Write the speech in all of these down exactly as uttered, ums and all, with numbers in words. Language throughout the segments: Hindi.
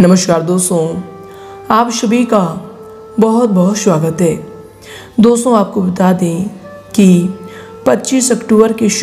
नमस्कार दोस्तों, आप सभी का बहुत बहुत स्वागत है। दोस्तों आपको बता दें कि पच्चीस अक्टूबर की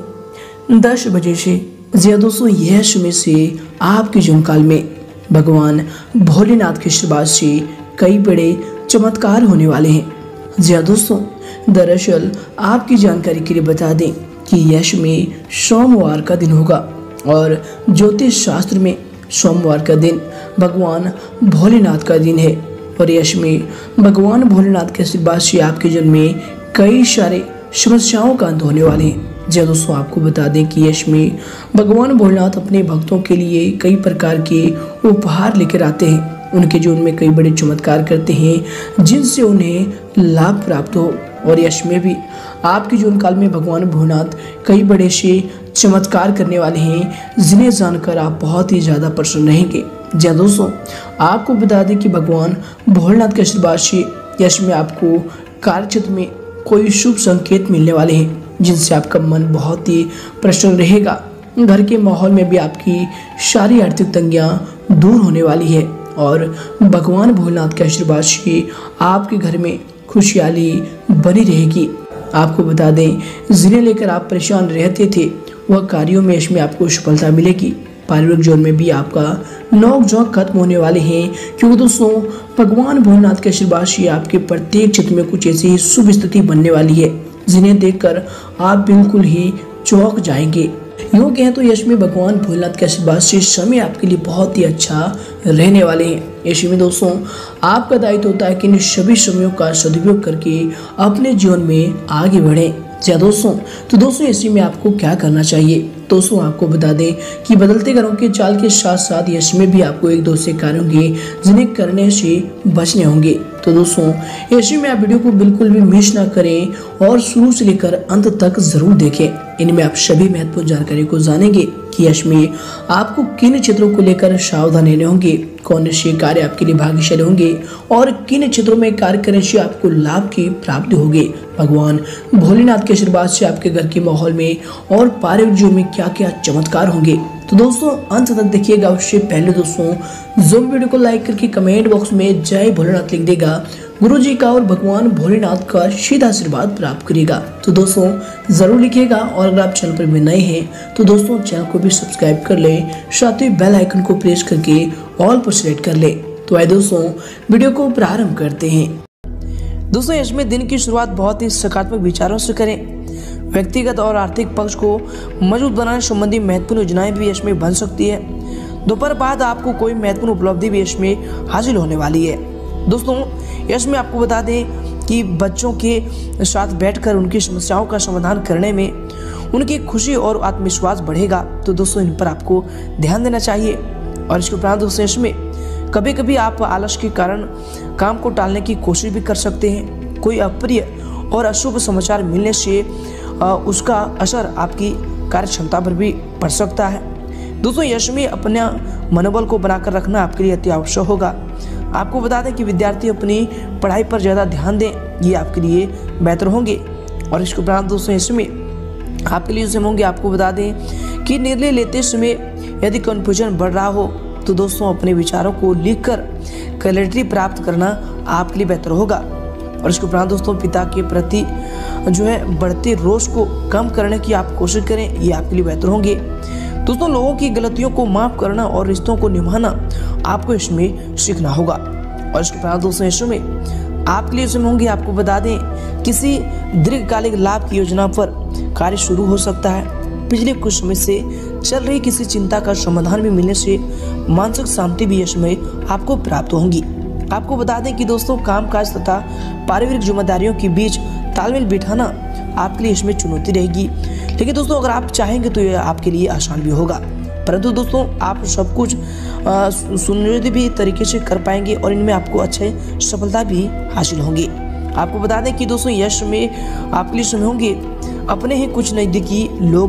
सुबह दस बजे से जी हाँ दोस्तों यह समय से आपके जीवन काल में भगवान भोलेनाथ के आशीर्वाद से कई बड़े चमत्कार होने वाले हैं। जी हाँ दोस्तों, दरअसल आपकी जानकारी के लिए बता दें कि यह समय सोमवार का दिन होगा और ज्योतिष शास्त्र में सोमवार का दिन भगवान भोलेनाथ का दिन है और यश में भगवान भोलेनाथ के आशीर्वाद से आपके जीवन में कई सारे समस्याओं का अंत होने वाले हैं। जी दोस्तों, आपको बता दें कि यश में भगवान भोलेनाथ अपने भक्तों के लिए कई प्रकार के उपहार लेकर आते हैं। उनके जीवन में कई बड़े चमत्कार करते हैं जिनसे उन्हें लाभ प्राप्त हो और यश में भी आपके जीवन काल में भगवान भोलेनाथ कई बड़े से चमत्कार करने वाले हैं जिन्हें जानकर आप बहुत ही ज़्यादा प्रसन्न रहेंगे। जी हाँ दोस्तों, आपको बता दें कि भगवान भोलेनाथ के आशीर्वाद से यश में आपको कार्य क्षेत्र में कोई शुभ संकेत मिलने वाले हैं जिनसे आपका मन बहुत ही प्रसन्न रहेगा। घर के माहौल में भी आपकी सारी आर्थिक तंगियाँ दूर होने वाली है और भगवान भोलेनाथ के आशीर्वाद से आपके घर में खुशहाली बनी रहेगी। आपको बता दें, जिन्हें लेकर आप परेशान रहते थे वह कार्यों में इसमें आपको सफलता मिलेगी। पारिवारिक जीवन में भी आपका नोक झोंक खत्म होने वाले हैं क्योंकि दोस्तों भगवान भोलेनाथ के आशीर्वाद से आपके प्रत्येक क्षेत्र में कुछ ऐसी शुभ स्थिति बनने वाली है जिन्हें देखकर आप बिल्कुल ही चौंक जाएंगे। यूँ कहें तो यश में भगवान भोलेनाथ के आशीर्वाद से समय आपके लिए बहुत ही अच्छा रहने वाले हैं। ऐसे में दोस्तों आपका दायित्व होता है कि इन सभी समयों का सदुपयोग करके अपने जीवन में आगे बढ़ें। जी दोस्तों, तो दोस्तों ऐसे में आपको क्या करना चाहिए? दोस्तों आपको बता दें कि बदलते ग्रहों के चाल के साथ साथ यश में भी आपको एक दो से कार्य होंगे जिन्हें करने से बचने होंगे। तो दोस्तों ऐसे में आप वीडियो को बिल्कुल भी मिस ना करें और शुरू से लेकर अंत तक जरूर देखें। इनमें आप सभी महत्वपूर्ण जानकारी को जानेंगे कि यश में आपको किन क्षेत्रों को लेकर सावधान रहने होंगे, कौन से कार्य आपके लिए भाग्यशाली होंगे और किन क्षेत्रों में कार्य करने से आपको लाभ की प्राप्ति होगी। भगवान भोलेनाथ के आशीर्वाद से आपके घर के माहौल में और पारिवारिक जीवन में क्या क्या चमत्कार होंगे। तो दोस्तों अंत तक देखिएगा। उससे पहले दोस्तों जो वीडियो को लाइक करके कमेंट बॉक्स में जय भोलेनाथ लिख देगा, गुरु जी का और भगवान भोलेनाथ का सीधा आशीर्वाद प्राप्त करेगा। तो दोस्तों जरूर लिखिएगा और अगर आप चैनल पर भी नए हैं तो दोस्तों चैनल को भी सब्सक्राइब कर ले, साथ ही बेल आइकन को प्रेस करके ऑल पर सिलेक्ट कर ले। तो आइए दोस्तों वीडियो को प्रारंभ करते हैं। दोस्तों इसमें दिन की शुरुआत बहुत ही सकारात्मक विचारों से करें। व्यक्तिगत और आर्थिक पक्ष को मजबूत बनाने संबंधी महत्वपूर्ण योजनाएं भी इसमें बन सकती है। दोपहर बाद आपको कोई महत्वपूर्ण उपलब्धि भी इसमें हासिल होने वाली है। दोस्तों इसमें आपको बता दें कि बच्चों के साथ बैठकर उनकी समस्याओं का समाधान करने में उनकी खुशी और आत्मविश्वास बढ़ेगा। तो दोस्तों इन पर आपको ध्यान देना चाहिए। और इसके उपरांत दोस्तों इसमें कभी कभी आप आलस के कारण काम को टालने की कोशिश भी कर सकते हैं। कोई अप्रिय और अशुभ समाचार मिलने से उसका असर आपकी कार्य क्षमता पर भी पड़ सकता है। दोस्तों यश में अपना मनोबल को बनाकर रखना आपके लिए अति आवश्यक होगा। आपको बता दें कि विद्यार्थी अपनी पढ़ाई पर ज़्यादा ध्यान दें, ये आपके लिए बेहतर होंगे। और इसके उपरांत दोस्तों इसमें आपके लिए जो होंगे, आपको बता दें कि निर्णय लेते समय यदि कन्फ्यूजन बढ़ रहा हो तो दोस्तों अपने विचारों को लिखकर क्लैरिटी प्राप्त करना आपके लिए बेहतर होगा। और इसके उपरांत दोस्तों पिता के प्रति जो है बढ़ते रोष को कम करने की आप कोशिश करें, ये आपके लिए बेहतर होंगे। दोस्तों लोगों की गलतियों को माफ करना और रिश्तों को निभाना आपको इसमें सीखना होगा। और इसके उपरांत दोस्तों इसमें आपके लिए इसमें होंगे, आपको बता दें किसी दीर्घकालिक लाभ की योजना पर कार्य शुरू हो सकता है। पिछले कुछ समय से चल रही किसी चिंता का समाधान भी मिलने से मानसिक शांति भी इसमें आपको प्राप्त होंगी। आपको बता दें कि दोस्तों कामकाज तथा पारिवारिक जिम्मेदारियों के बीच तालमेल बिठाना आपके लिए इसमें चुनौती रहेगी, लेकिन दोस्तों अगर आप चाहेंगे तो यह आपके लिए आसान भी होगा। परंतु दोस्तों आप सब कुछ सुनियोजित भी तरीके से कर पाएंगे और इनमें आपको अच्छे सफलता भी हासिल होंगी। आपको बता दें कि दोस्तों यश में आपके लिए समय होंगे अपने ही कुछ नज़दीकी लोग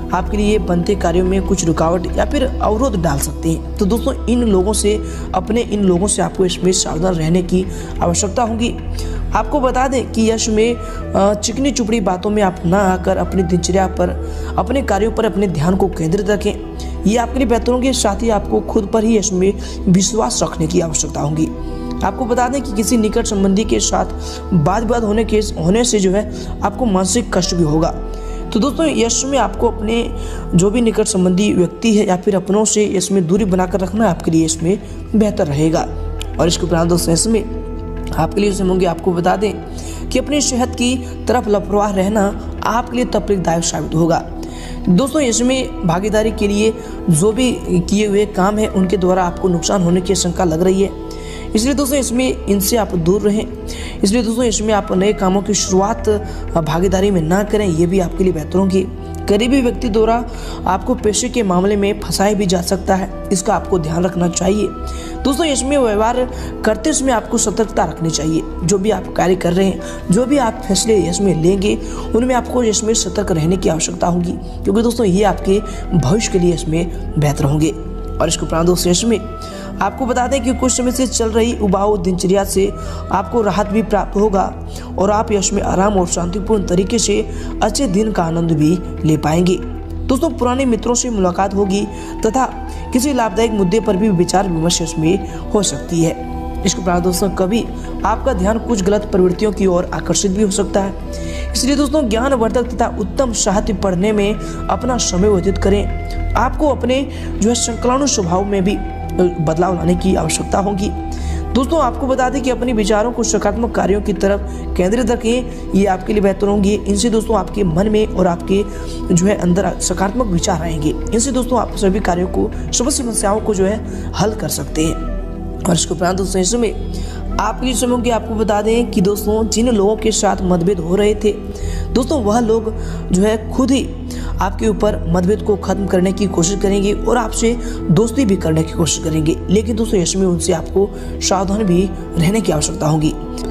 आपके लिए बनते कार्यों में कुछ रुकावट या फिर अवरोध डाल सकते हैं। तो दोस्तों इन लोगों से अपने इन लोगों से आपको इसमें सावधान रहने की आवश्यकता होगी। आपको बता दें कि यश में चिकनी चुपड़ी बातों में आप ना आकर अपनी दिनचर्या पर, अपने कार्यों पर अपने ध्यान को केंद्रित रखें। ये आपके लिए बेहतर होंगे। साथ ही आपको खुद पर ही इसमें विश्वास रखने की आवश्यकता होगी। आपको बता दें कि किसी निकट संबंधी के साथ वाद विवाद होने के होने से जो है आपको मानसिक कष्ट भी होगा। तो दोस्तों यश में आपको अपने जो भी निकट संबंधी व्यक्ति है या फिर अपनों से इसमें दूरी बनाकर रखना आपके लिए इसमें बेहतर रहेगा। और इसके उपरांत दोस्तों इसमें आपके लिए होंगे, आपको बता दें कि अपनी सेहत की तरफ लापरवाह रहना आपके लिए तकलीफदायक साबित होगा। दोस्तों इसमें भागीदारी के लिए जो भी किए हुए काम है उनके द्वारा आपको नुकसान होने की आशंका लग रही है, इसलिए दोस्तों इसमें इनसे आप दूर रहें। इसलिए दोस्तों इसमें आप नए कामों की शुरुआत भागीदारी में ना करें, ये भी आपके लिए बेहतर होगी। करीबी व्यक्ति द्वारा आपको पैसे के मामले में फंसाया भी जा सकता है, इसका आपको ध्यान रखना चाहिए। दोस्तों इसमें व्यवहार करते समय आपको सतर्कता रखनी चाहिए। जो भी आप कार्य कर रहे हैं, जो भी आप फैसले इसमें लेंगे, उनमें आपको इसमें सतर्क रहने की आवश्यकता होगी, क्योंकि दोस्तों ये आपके भविष्य के लिए इसमें बेहतर होंगे। और इसके उपरांत दोस्तों इसमें आपको बता दें कि कुछ समय से चल रही उबाऊ दिनचर्या से आपको राहत भी प्राप्त होगा और आप इसमें आराम और शांतिपूर्ण तरीके से अच्छे दिन का आनंद भी ले पाएंगे। दोस्तों पुराने मित्रों से मुलाकात होगी तथा किसी लाभदायक मुद्दे पर भी विचार विमर्श इसमें हो सकती है। इसके उपरांत दोस्तों कभी आपका ध्यान कुछ गलत प्रवृत्तियों की ओर आकर्षित भी हो सकता है, इसलिए दोस्तों ज्ञानवर्धक तथा उत्तम साहित्य पढ़ने में अपना समय व्यतीत करें। आपको अपने जो है संकलानु स्वभाव में भी बदलाव लाने की आवश्यकता होगी। दोस्तों आपको बता दें कि अपने विचारों को सकारात्मक कार्यों की तरफ केंद्रित रखें, ये आपके लिए बेहतर होंगे। इनसे दोस्तों आपके मन में और आपके जो है अंदर सकारात्मक विचार आएंगे। इनसे दोस्तों आप सभी कार्यों को, सभी समस्याओं को जो है हल कर सकते हैं। और इसके उपरांत दोस्तों इसमें आपके लिए समय कि आपको बता दें कि दोस्तों जिन लोगों के साथ मतभेद हो रहे थे, दोस्तों वह लोग जो है खुद ही आपके ऊपर मतभेद को खत्म करने की कोशिश करेंगे और आपसे दोस्ती भी करने की कोशिश करेंगे, लेकिन दोस्तों इसमें उनसे आपको सावधान भी रहने की आवश्यकता होगी।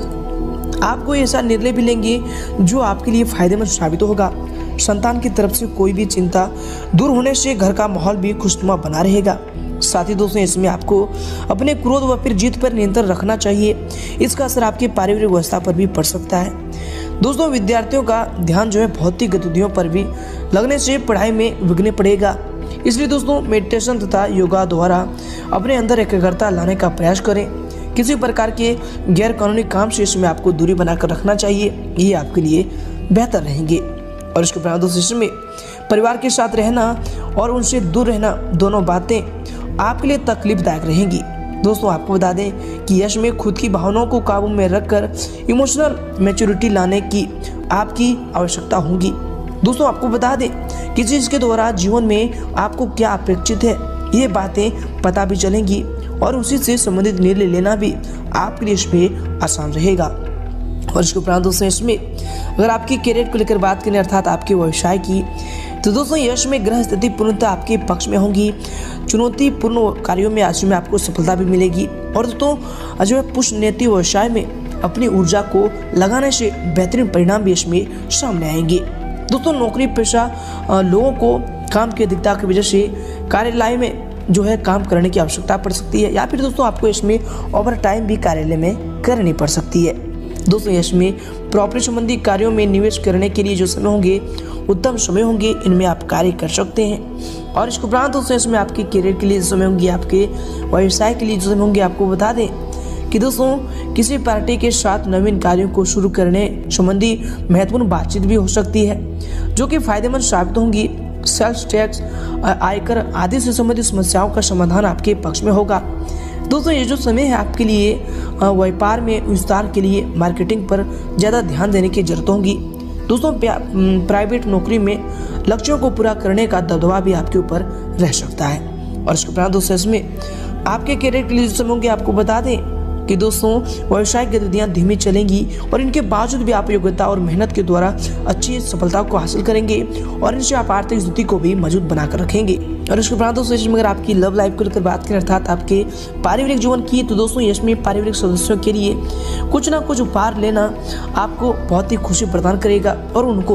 आपको ऐसा निर्णय भी लेंगे जो आपके लिए फायदेमंद साबित होगा। संतान की तरफ से कोई भी चिंता दूर होने से घर का माहौल भी खुशनुमा बना रहेगा। साथ ही दोस्तों इसमें आपको अपने क्रोध व फिर जीत पर नियंत्रण रखना चाहिए, इसका असर आपके पारिवारिक व्यवस्था पर भी पड़ सकता है। दोस्तों विद्यार्थियों का ध्यान जो है भौतिक गतिविधियों पर भी लगने से पढ़ाई में विघ्न पड़ेगा, इसलिए दोस्तों मेडिटेशन तथा योगा द्वारा अपने अंदर एकाग्रता लाने का प्रयास करें। किसी प्रकार के गैर कानूनी काम से इसमें आपको दूरी बनाकर रखना चाहिए, ये आपके लिए बेहतर रहेंगे। और इसके उपरांत दोस्तों इसमें परिवार के साथ रहना और उनसे दूर रहना, दोनों बातें आपके लिए तकलीफदायक रहेंगी। दोस्तों आपको बता दें कि यश में खुद की भावनाओं को काबू में रखकर इमोशनल मैच्योरिटी लाने की आपकी आवश्यकता होगी। दोस्तों आपको बता दें कि चीज़ के द्वारा जीवन में आपको क्या अपेक्षित है, ये बातें पता भी चलेंगी और उसी से संबंधित निर्णय लेना भी आपके लिए इसमें आसान रहेगा। और इसके उपरांत दोस्तों इसमें अगर आपकी करियर को लेकर बात करें, अर्थात आपके व्यवसाय की, तो दोस्तों यश में ग्रह स्थिति पूर्णतः आपके पक्ष में होंगी। चुनौतीपूर्ण कार्यों में आज में आपको सफलता भी मिलेगी और दोस्तों जो है पुष्यनीति व्यवसाय में अपनी ऊर्जा को लगाने से बेहतरीन परिणाम भी इसमें सामने आएंगे। दोस्तों नौकरी पेशा लोगों को काम की अधिकता की वजह से कार्यालय में जो है काम करने की आवश्यकता पड़ सकती है, या फिर दोस्तों आपको इसमें ओवर टाइम भी कार्यालय में करनी पड़ सकती है। दोस्तों इसमें प्रॉपर्टी संबंधी कार्यों में निवेश करने के लिए जो समय होंगे उत्तम समय होंगे, इनमें आप कार्य कर सकते हैं। और इसके उपरांत दोस्तों इसमें आपके करियर के लिए जो समय होंगे, आपके व्यवसाय के लिए जो समय होंगे, आपको बता दें कि दोस्तों किसी पार्टी के साथ नवीन कार्यों को शुरू करने संबंधी महत्वपूर्ण बातचीत भी हो सकती है, जो कि फायदेमंद साबित होंगी। सेल्स टैक्स, आयकर आदि से संबंधित समस्याओं का समाधान आपके पक्ष में होगा। दोस्तों ये जो समय है आपके लिए व्यापार में विस्तार के लिए मार्केटिंग पर ज़्यादा ध्यान देने की जरूरत होगी। दोस्तों प्राइवेट नौकरी में लक्ष्यों को पूरा करने का दबदबा भी आपके ऊपर रह सकता है। और इसके उपरांत दोस्तों इसमें आपके करियर के लिए जो समय होंगे, आपको बता दें कि दोस्तों व्यवसायिक गतिविधियां धीमी चलेंगी और इनके बावजूद भी आप योग्यता और मेहनत के द्वारा अच्छी सफलता को हासिल करेंगे और इनसे आप आर्थिक स्थिति को भी मजबूत बनाकर रखेंगे। और इसके उपरांत दोस्तों इसमें अगर आपकी लव लाइफ को लेकर बात करें, अर्थात आपके पारिवारिक जीवन की, तो दोस्तों इसमें पारिवारिक सदस्यों के लिए कुछ ना कुछ उपहार लेना आपको बहुत ही खुशी प्रदान करेगा और उनको भी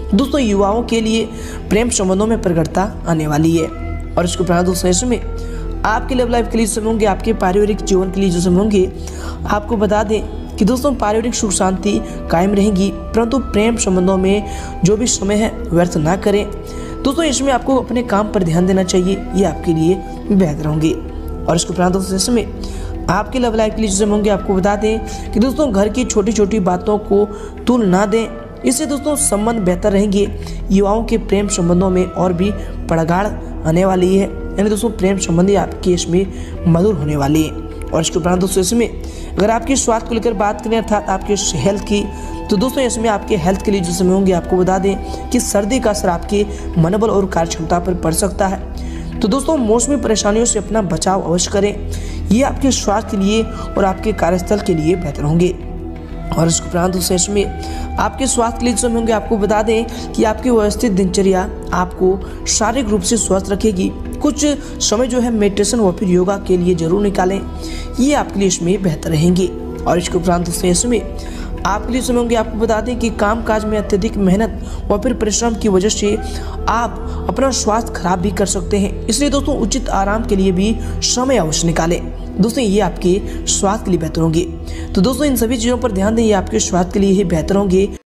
दोस्तों युवाओं के लिए प्रेम संबंधों में प्रगढ़ता आने वाली है। और इसके उपरांत दोस्तों इसमें आपके लव लाइफ के लिए समय होंगे, आपके पारिवारिक जीवन के लिए जो समय होंगे, आपको बता दें कि दोस्तों पारिवारिक सुख शांति कायम रहेगी, परंतु प्रेम संबंधों में जो भी समय है व्यर्थ ना करें। दोस्तों इसमें आपको अपने काम पर ध्यान देना चाहिए, ये आपके लिए बेहतर होंगे। और इसके उपरांत दोस्तों इसमें आपके लव लाइफ के लिए जो समय होंगे, आपको बता दें कि दोस्तों घर की छोटी छोटी बातों को तुल ना दें, इससे दोस्तों संबंध बेहतर रहेंगे। युवाओं के प्रेम संबंधों में और भी प्रगाढ़ आने वाली है, यानी दोस्तों प्रेम संबंधी आपके इसमें मधुर होने वाली है। और इसके उपरांत दोस्तों इसमें अगर आपके स्वास्थ्य को लेकर बात करें अर्थात आपके हेल्थ की, तो दोस्तों इसमें आपके हेल्थ के लिए जो समय होंगे, आपको बता दें कि सर्दी का असर आपके मनोबल और कार्य क्षमता पर पड़ सकता है। तो दोस्तों मौसमी परेशानियों से अपना बचाव अवश्य करें, ये आपके स्वास्थ्य के लिए और आपके कार्यस्थल के लिए बेहतर होंगे। और इसके उपरांत दोस्तों इसमें आपके स्वास्थ्य के लिए जो समय होंगे, आपको बता दें कि आपकी व्यवस्थित दिनचर्या आपको शारीरिक रूप से स्वस्थ रखेगी। कुछ समय जो है मेडिटेशन व फिर योगा के लिए जरूर निकालें, ये आपके लिए इसमें बेहतर रहेंगे। और इसके उपरांत दोस्तों इसमें आपके लिए समय होंगे, आपको बता दें कि कामकाज में अत्यधिक मेहनत व फिर परिश्रम की वजह से आप अपना स्वास्थ्य खराब भी कर सकते हैं, इसलिए दोस्तों उचित आराम के लिए भी समय अवश्य निकालें। दोस्तों ये आपके स्वास्थ्य के लिए बेहतर होंगे। तो दोस्तों इन सभी चीज़ों पर ध्यान दें, ये आपके स्वास्थ्य के लिए ही बेहतर होंगे।